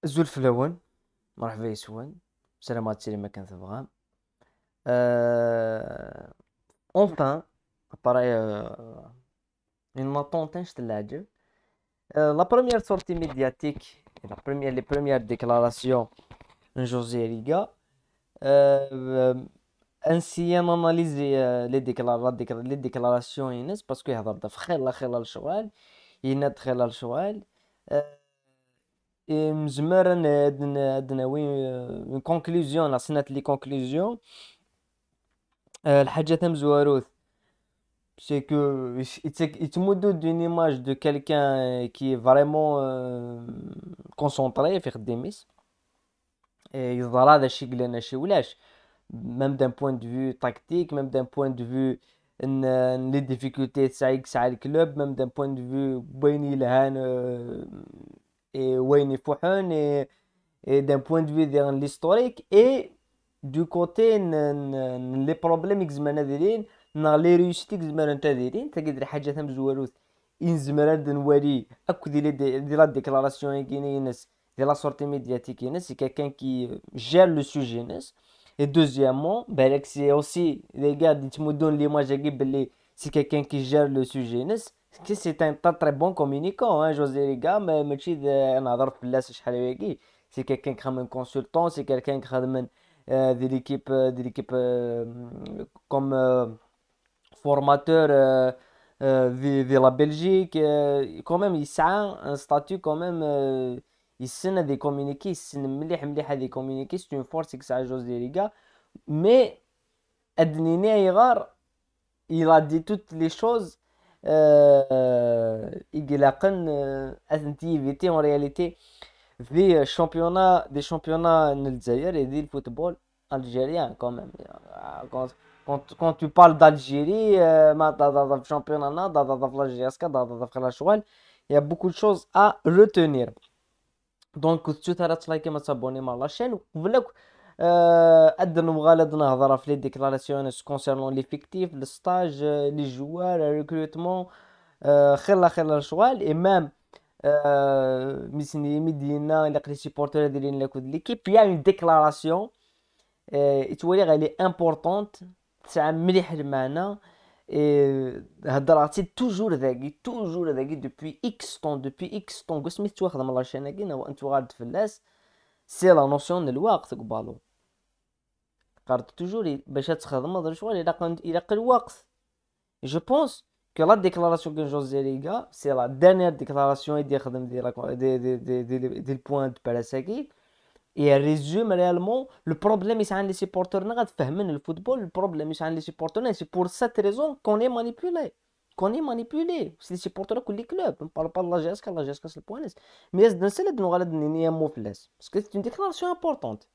زول فلون. مرحبا يسون. سلامات سيري ما كان تبغى. Enfin, pareil, une attente de l'âge. La première sortie médiatique, et les premières déclarations de José Riga, ainsi on analyse les déclarations Inès parce qu'il y a des خلال الشوال يناد خلال الشوال مزمر ناوي une conclusion la سنة les conclusions الحاجة مزواروث c'est que il te montre d'une image de quelqu'un qui est vraiment concentré في خدميس يظهر هذا الشيء قلنا ماشي ولاش même d'un point de vue tactique même d'un point de vue les difficultés تاع الكلوب même d'un point de vue وين يلهان وين يفوحون et d'un point de vue dans l'historique et du côté les problèmes كزمانا دايرين نا لي ريوسيتي كزمانا نتا دايرين تلقى حاجه مزواروث إن زمرا نوري اكو دي لا ديكلاراسيون كاين ناس دي لا سورتي ميدياتيك ناس سي كالكان كي جير لو سوجي ناس et deuxièmement بالك سي اوسي لي غاد يتمدون ليماج كي بلي سي كالكان كي جير لو سوجي ناس كي سي ان تري بون كومونيكون جوزي ريغا ماشي نهضر في الناس شحال هاكي سي كالكان كخدم كونسلتون سي كالكان كخدم de l'équipe comme formateur de la Belgique. Quand même, il a un statut quand même. Il sait des communiqués, il sait des communiqués. C'est une force que ça José Riga. Mais, Adnini Ayrar, il a dit toutes les choses. Il a évité en réalité des championnats en Algérie et du football algérien quand même. Quand tu parles d'Algérie, dans le championnat, dans la GSK, dans la Choual, il y a beaucoup de choses à retenir. Donc, tu t'arrêtes de liker, de s'abonner à la chaîne. Voilà. نبغى نهضر في les déclarations concernant l'effectif, le stage, les joueurs, le recrutement, خير الشغل et même ميسني مدينا الا قريتي سيبورتور دايرين لاكود ليكيب يا اون ديكلاراسيون تولي غالي امبورطونت تاع مليح المعنى هضراتي توجور ذاكي دوبوي اكس طون كو سميتو خدم لا شين كاين هو انت غاد فلاس سي لا نوسيون الوقت قبالو قارت توجور باش تخدم هضر شوال الى قل الوقت جو بونس que la déclaration que José Riga, c'est la dernière déclaration des points de Parasaki. Et elle résume réellement le problème ici les supporters n'a pas le football, le problème ici les supporters, c'est pour cette raison qu'on est manipulé. Qu'on est manipulé. C'est les supporters que les clubs. On ne parle pas de la GSK c'est le point. Mais c'est de nous regarder un mot parce que c'est une déclaration importante.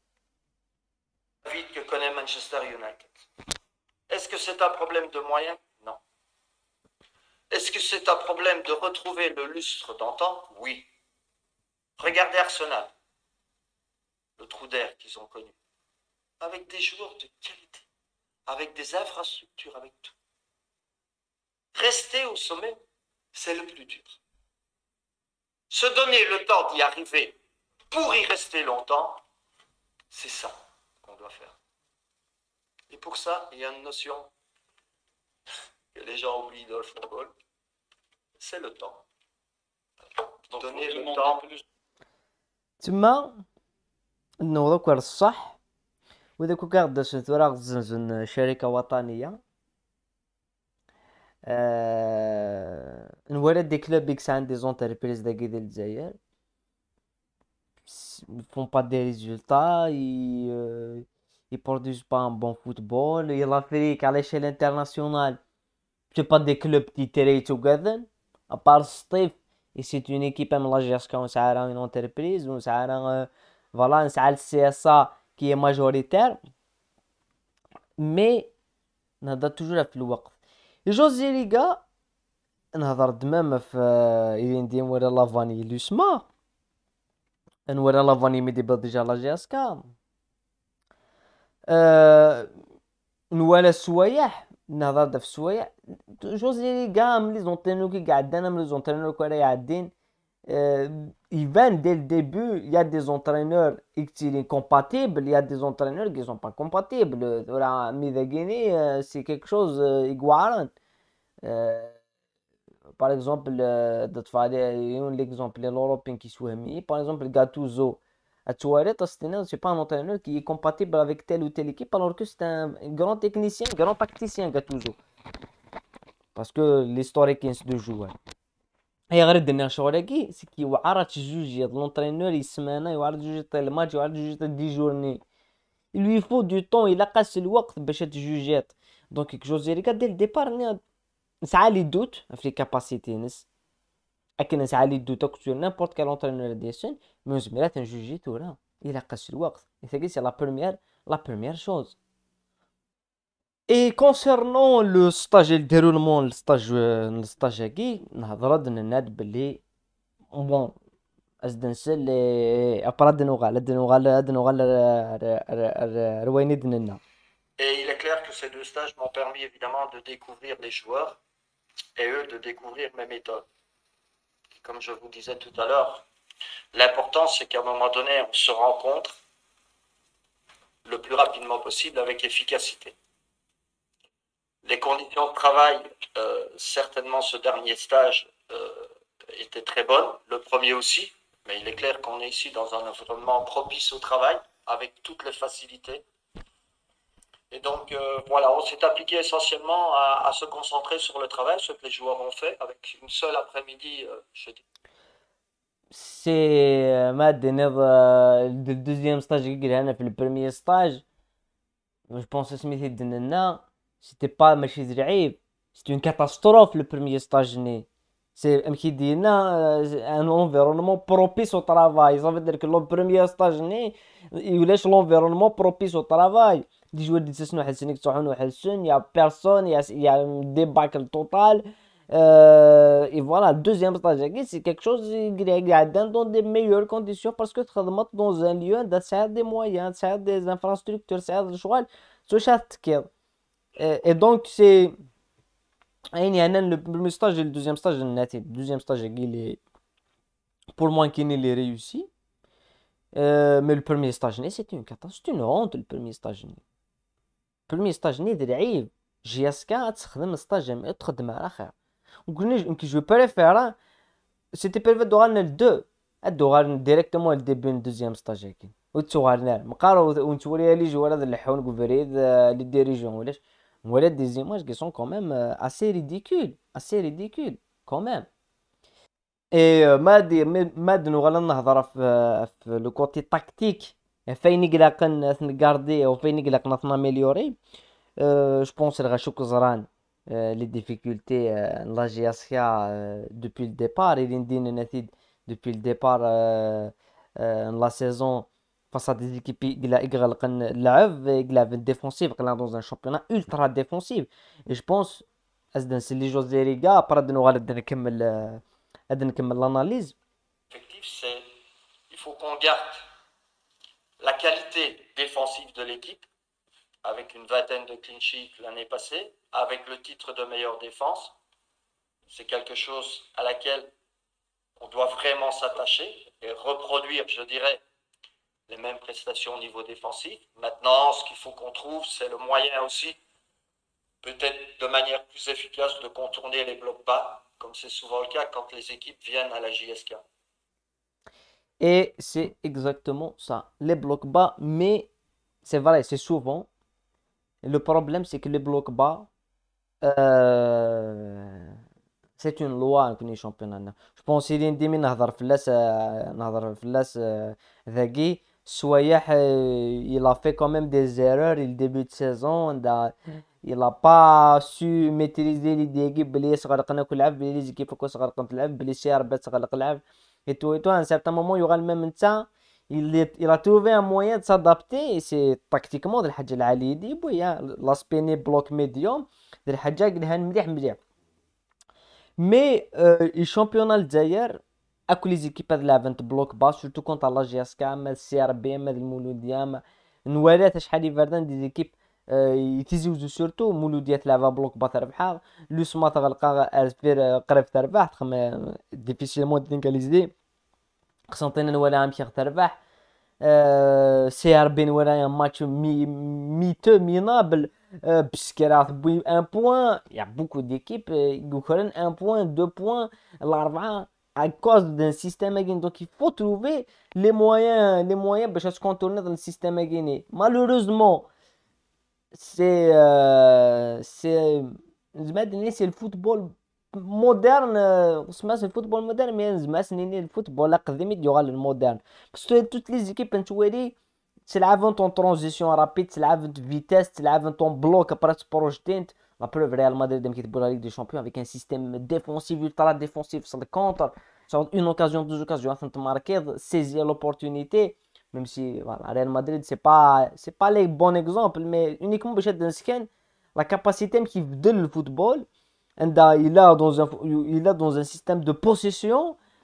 Vite que connaît Manchester United. Est-ce que c'est un problème de moyens? Non. Est-ce que c'est un problème de retrouver le lustre d'antan? Oui. Regardez Arsenal, le trou d'air qu'ils ont connu, avec des joueurs de qualité, avec des infrastructures, avec tout. Rester au sommet, c'est le plus dur. Se donner le temps d'y arriver pour y rester longtemps, c'est ça qu'on doit faire. Et pour ça, il y a une notion que les gens oublient dans le football, c'est le temps. Donc, donner le temps. تما نوضوك الصح وإذا كنت قاعد تراغ زنزن شركة وطنية نولد دي كلوب إكس عند دي زونتربريز داكي ديال الجزائر font pas des résultats, ils produisent pas un bon football. Et l'Afrique à l'échelle internationale, c'est pas des clubs qui tirent together. À part Steve, et c'est une équipe à la GSK, on a une entreprise, on a voilà, on a le CSA qui est majoritaire. Mais نهضر toujours في الوقت. جوزي ريغا نهضر دمام في إلي ندير ورا لافاني لوسما نورا لافاني مي ديبل ديجا لا جي اس كا نوالا السوايح نهضر في السوايح جوزي ريغا ملي زونترينور كي قعدنا ملي زونترينور كي راه يعدين Yvan, dès le début, il y a des entraîneurs qui sont compatibles, il y a des entraîneurs qui ne sont pas compatibles. Voilà, Midagini, c'est quelque chose igual. Euh, Par exemple, l'exemple, l'Européen qui soit mis, par exemple, Gattuso. C'est pas un entraîneur qui est compatible avec telle ou telle équipe, alors que c'est un grand technicien, grand tacticien, Gattuso. Parce que l'historique est de jouer. هي غير الدنيا شغل سكي وعرات جوج l'entraîneur يسمانا يعرض جوج الماتش يعرض جوج دي جورني il lui faut du temps il قاس الوقت باش تجوجات دونك جوزي ريكا ديال الديبار نسعى لي دوت في لي كاباسيتي اكن نسعى لي دوت sur n'importe quel entraîneur ديال السن مي زميلا تنجوجي تورا il قاس الوقت سي la première chose. Et concernant le stage et le déroulement le stage هاكي نهضر هاد الناد بلي بون أزدنسل أبراد نوغال رويني دننا. Et il est clair que ces deux stages m'ont permis évidemment de découvrir les joueurs et eux de découvrir mes méthodes. Et comme je vous disais tout à l'heure, l'important c'est qu'à un moment donné on se rencontre le plus rapidement possible avec efficacité. Les conditions de travail, certainement ce dernier stage étaient très bonnes, le premier aussi, mais il est clair qu'on est ici dans un environnement propice au travail, avec toutes les facilités. Et donc voilà, on s'est appliqué essentiellement à se concentrer sur le travail, ce que les joueurs ont fait, avec une seule après-midi, je dis. C'est مادة le deuxième stage اللي قلنا في le premier stage je pense سميتي دننا c'était pas ماشي زرعيب c'était une catastrophe le premier stage ني c'est مكي دينا un environnement propice au travail ça veut dire que le premier stage ني يولاش l'environnement propice au travail دي جوار دي تسنو حسنك تصحون وحسن يا personne y a un débâcle total. Et voilà, le deuxième stage, c'est quelque chose qui est dans des meilleures conditions parce que tu travailles dans un lieu où tu des moyens, tu as des infrastructures, tu as des choix, tu as. Et donc, c'est. Le premier stage et le deuxième stage, le deuxième stage, pour moi, qui est réussi. Mais le premier stage, c'était une catastrophe, c'est une honte, le premier stage. Le premier stage, c'est عيب. JSK, تخدم stage, تخدم على خير. Je préfère, c'était prévu de le 2, directement le début du deuxième stage. وتصورنا مقارو ونتوري لي جوار هذا اللحون قبريد لي ديريجون ولا des images qui sont quand même assez ridicules quand même. Et ما نغلا نهضر في لو كوتي تاكتيك فين يقلق نغاردي او فين يقلق ناميليوري. Je pense que زران les difficultés la GSK depuis le départ il indique depuis le départ la saison face à des équipes qui ont défensif dans un championnat ultra défensif et je pense c'est les José Riga après de nous l'analyse. C'est il faut qu'on garde la qualité défensive de l'équipe avec une vingtaine de clean sheets l'année passée, avec le titre de meilleure défense. C'est quelque chose à laquelle on doit vraiment s'attacher et reproduire, je dirais, les mêmes prestations au niveau défensif. Maintenant, ce qu'il faut qu'on trouve, c'est le moyen aussi, peut-être de manière plus efficace, de contourner les blocs bas, comme c'est souvent le cas quand les équipes viennent à la JSK. Et c'est exactement ça, les blocs bas, mais c'est vrai, c'est souvent. Le problème, c'est que les blocs bas, c'est une loi في championnat. Je pense qu'il y a des نهضر فلاس ذاكي سوايح il a fait quand même des erreurs le début de saison il a pas su maîtriser les équipes بلي صغرقنا كل لعب بلي les équipes كو صغرقنا تلعب بلي سي ربات صغرق لعب et tout à un certain moment il y aura le même temps il a trouvé un moyen de s'adapter et c'est tactiquement de الحاجة العالية دي بويا l'aspect ني بلوك ميديوم ديال الحاجة قلها مليح mais الشامبيون الجزائر اكو لي زيكيب هاد لافنت بلوك با سورتو كونت لا جي اس كا مال سي ار بي مال المولوديه نوالات شحال يفردان دي زيكيب يتيزوزو سورتو مولوديات لعبه بلوك با تربحها لو سما تغلقا ارفير قريب تربح ديفيسيلمون دينكاليزي قسنطينة نولاها مشيغ تربح. سي ار بي نولاها ماتش ميتو مينابل. بسكرات بوي ان بوان. يا بوكو ديكيب يوكرن ان بوان دو بوان الاربعه à cause d'un système again. Donc il faut trouver les moyens باش تكونتورني dans le système again. Malheureusement c'est زعما c'est le football moderne. c'est le football moderne mais زعما سنيني الفوتبول القديم يديوغال المودرن. بس toutes les équipes نتوالي تلعب طون ترانزيسيون رابيد، تلعب فيتاس، تلعب طون بلوك ابرا تبروجتي. لا بروف ريال مدريد ملي كيتبوا لا ليغ دي شامبيون افيك ان سيستيم ديفونسيف ultra défensif sur le contre. Sur une occasion, deux occasions, afin de marquer, saisir l'opportunité. Même si voilà, Real Madrid, c'est pas les bons exemples, mais uniquement la capacité qui donne le football. Il a dans un système de possession.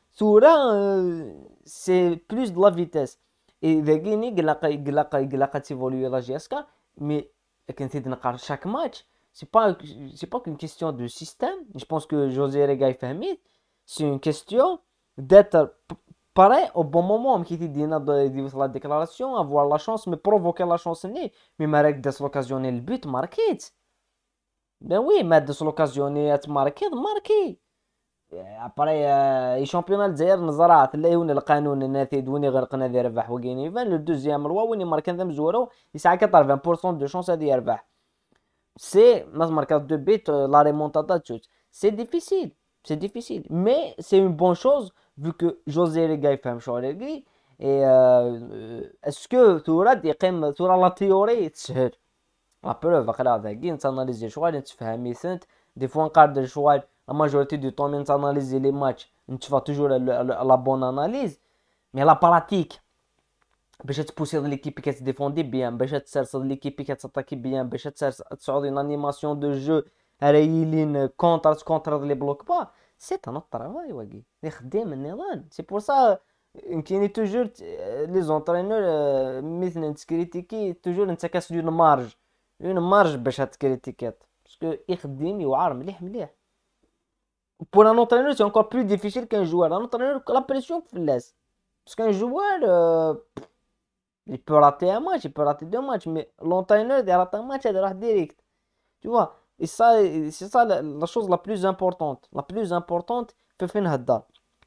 C'est plus de la vitesse. Et Vegini, il a évolué la GSK, mais chaque match, c'est pas qu'une question de système. Je pense que José Rega fait c'est une question d'être prêt au bon moment. Qui dit la déclaration, avoir la chance, mais provoquer la chance, mais marquer de l'occasionner le but, marqué. Ben oui, mettre de l'occasionner, être marqué. Après, les championnats d'Air, نزرعت اللي القانون النافذ وين غرقنا ذي ربح وكيني فان لو دوزيام روا وين ماركان ذم زورو يسعى 80% دو شانس هذه يربح. C'est marquer deux buts, la remontada, c'est difficile, mais c'est une bonne chose vu que José Riga fait un choix et est-ce que tu auras des tu auras la théorie تسهل la preuve خلاص كي نتاناليزي شوال نتفهم سنت دي فوا نقاد شوال la majorité du temps نتاناليزي les matchs نتفا toujours la bonne analyse mais la pratique باش تبوسي ليكيب qui se défendait bien باش تسرسل ليكيب qui تاتاكي bien باش تصعد une animation de jeu رايلين كونتر لي بلوك با سي ان اوتر ترافاي واقي اللي خدام النظام. سي بور سا كاين توجور لي زونترينور مثلا نتكريتيكي توجور انت كاس اون مارج باش تكريتيكات باسكو يخدم يوعر مليح. Pour un entraîneur, c'est encore plus difficile qu'un joueur. Un entraîneur, la pression فلاس. Parce qu'un joueur, il peut rater un match, il peut rater deux matchs, mais l'entraîneur, il rate un match, il rate direct. Tu vois? Et ça, c'est ça la chose la plus importante. La plus importante, في فين هدا.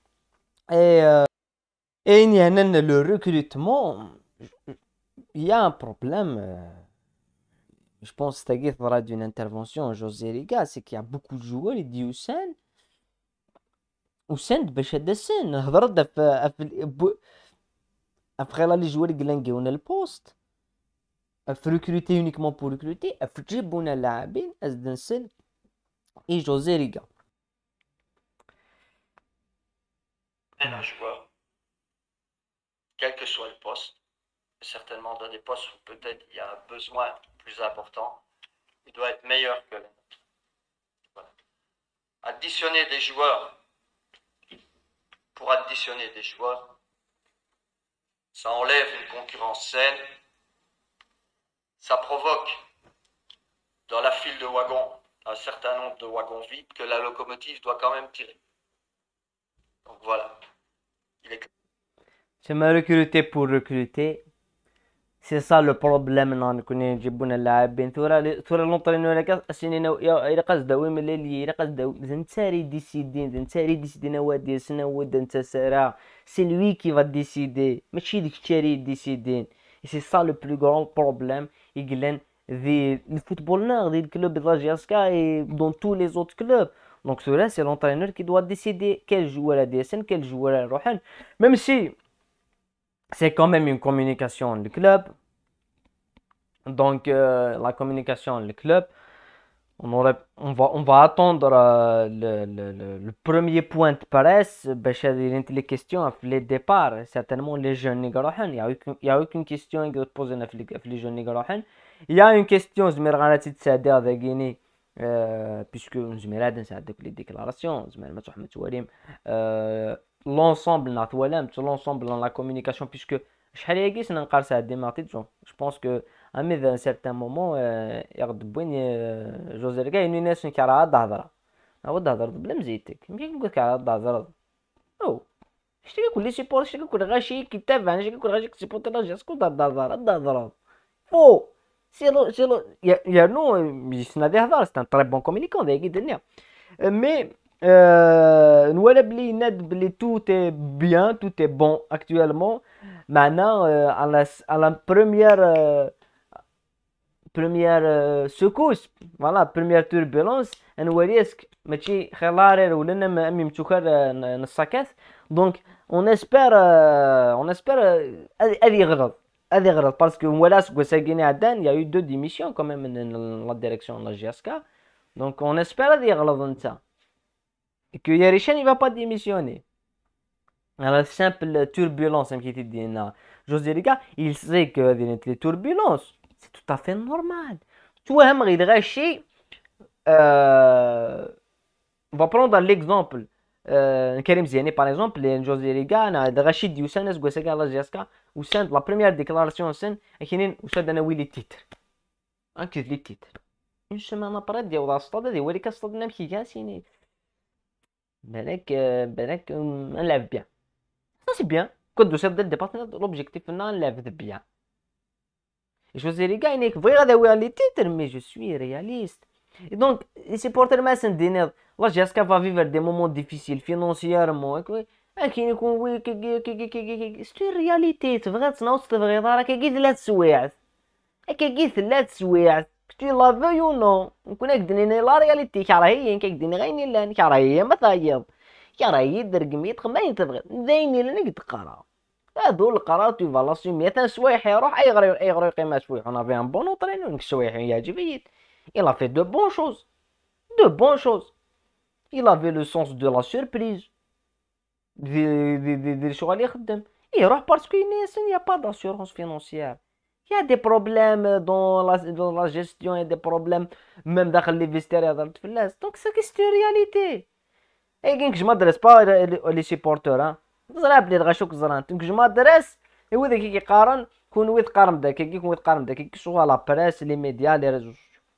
Et le recrutement, il y a un problème. Je pense que c'est à d'une intervention José Riga, c'est qu'il y a beaucoup de joueurs, il dit Hussein باش هذا السن هضرت après là les joueurs qui لانقيونا البوست recruter uniquement pour recruter تجيبونا اللاعبين ازدن سن et José Riga. Un joueur, quel que soit le poste, certainement dans des postes où peut-être il y a un besoin plus important, il doit être meilleur que les autres. Voilà. Additionner des joueurs pour additionner des joueurs, ça enlève une concurrence saine, ça provoque dans la file de wagons un certain nombre de wagons vides que la locomotive doit quand même tirer. Donc voilà. C'est me recruter pour recruter. C'est ça le problème نحن كنا نجيبونا اللاعبين ثورة لونطرينور إلا قصد وين من اللي إلا قصد نتساري ديسيدين وادي سنة ود انت سارع c'est lui qui va décider ماشي ديك الشاري ديسيدين. Et c'est ça le plus grand problème يقلن le football nord le club de la GSK et dans tous les autres clubs. Donc cela c'est l'entraîneur qui doit décider quel joueur à DSN, quel joueur à Rohan, même si c'est quand même une communication du club. Donc la communication du club, on va attendre le premier point de presse باش les questions les départs. Certainement les jeunes il y a aucune question qui poser les jeunes. Il y a une question زمير غادي تسادي هذا كيني puisque زمير هذا نساعدك les déclarations زمير ما تحمل تواليم l'ensemble l'ensemble dans la communication puisque شحال هي كيس نقارس هاد ديماتيت je pense que à un certain moment يغضب وين جوزي ركا يعني ناس كيرا هاد الهضره هو الهضره بلا مزيتك يمكن نقول لك على هاد الهضره او شتي كيقول لي سيبور شتي كيقول غاشي كيتابع شتي كيقول غاشي كسيبورتي لا جاسكو دار فو سي لو يا نو يسنا هضر سي ان تري بون كومينيكون دايك الدنيا مي نولى بلي ناد بلي tout est bien tout est bon actuellement maintenant à la première secousse voilà première turbulence نولي اسك ماشي خلارير ولا انا امي متوكر نساكات دونك on espère هذه غلط باسكو ولا سكو ساكيني عدان يا يو دو ديميسيون كوميم من لا ديريكسيون لا جي اس كا دونك on espère هذه غلط نتا que Yarishan il va pas démissionner à la simple turbulence qui était dit José Riga il sait que les turbulences c'est tout à fait normal tu vois il gâché on va prendre l'exemple Karim Ziani par exemple José Riga a Rachid Youssef Goussega la Jaska au sein de la première déclaration scène et au sein d'un les titres انكد لي titres une semaine après ديال الصطاد هذه هو اللي كصطادنا بكيكاسيني بالك نلعب بيان ça c'est bien كنت دوسي ديال ديبارتمون l'objectif نلعب بيان José Riga il est vrai غادي les titres mais je suis réaliste et donc les supporters ما سنديني لا جاسكا va vivre des moments difficiles financièrement كاين يكون وي سي رياليتي تبغي تنوض تبغي دارك كي 3 سوايع كي 3 سوايع كنتي لا في او نو نكون كدني لا رياليتي كراهي كدني غيني لا كراهي ما ثايب كراهي دركميت خماين تبغي زيني لنا قد قرا هادو القرا تو فالاسيون 100 سوايع يروح اي غري قيمه سوايع انا في ان بون اوطرين سوايع يعجبني il a fait de bonnes choses il avait le sens de la surprise دير الشغل يخدم يروح باسكو الناس il n'y a pas d'assurance financière il y a des problèmes dans la gestion il y a des problèmes même داخل لي فيستير يهضر تفلاس دونك سا كيستو رياليتي اي كاين كجما درس با لي سيبورتور زرا بلي غاشوك زران كجما درس هو ذاك كيقارن كون ويت قارن داك كيكون ويت قارن داك كيسوا لا بريس لي ميديا لي ريزو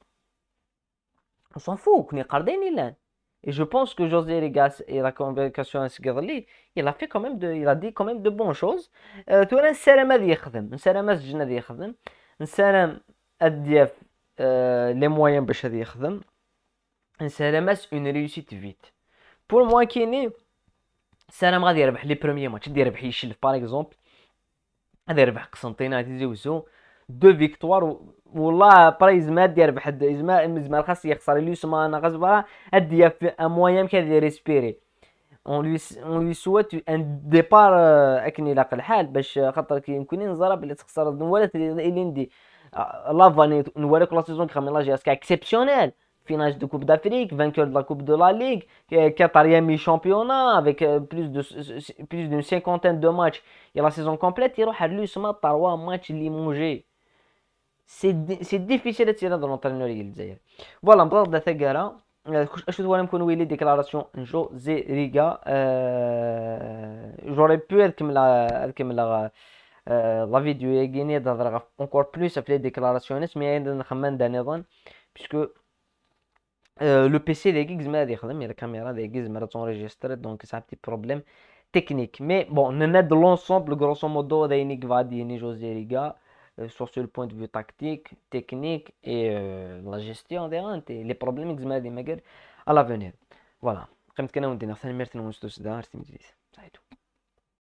on s'en fout كوني قاردين لان et je pense que José Rigas et la convocation il a fait quand même il a dit quand même de bonnes choses تونا نسالم هذا يخدم نسالم السجن هذا يخدم نسالم الدياف لي مويان باش هذا يخدم نسالم اون ريوسيت فيت بور موا كيني سلام غادي يربح لي بروميير ماتش غادي يربح يشلف باغ اكزومبل غادي يربح قسنطينه غادي يزوزو دو فيكتوار والله برايز ما دير بحد زعما خاص يخسر لي سمانه غصبا هادي في ان مويان كادي ريسبيري اون لوي سويت ان ديبار اكني لاق الحال باش خاطر كيمكن نزرب بلي تخسر نولات اللي ندي لافاني نوريك لا سيزون كامل لا جي اس كا اكسيبسيونيل finale de Coupe d'Afrique, vainqueur de la Coupe de la Ligue, quatrième championnat avec plus d'une cinquantaine de matchs et la saison complète, il a eu seulement 3 matchs limogés. C'est difficile de tirer dans l'entraîneur الجزائري. Voilà, مباراه دا ثقاره اشوف وانا نكون ويلي ديكلاراسيون جوزي ريغا j'aurais pu نكمل لا فيديو يجيني دهضر encore plus في لي ديكلاراسيونس مي نخمن دا نظن puisque le PC ديك زعما غادي يخدم la caméra ديك زعما تونجستر donc c'est un petit problème technique mais bon نناد l'ensemble grosso modo داينيك فاديني جوزي ريغا sur le point de vue tactique, technique et la gestion des rentes et les problèmes à l'avenir. Voilà. Comme tu connais, on dit merci de nous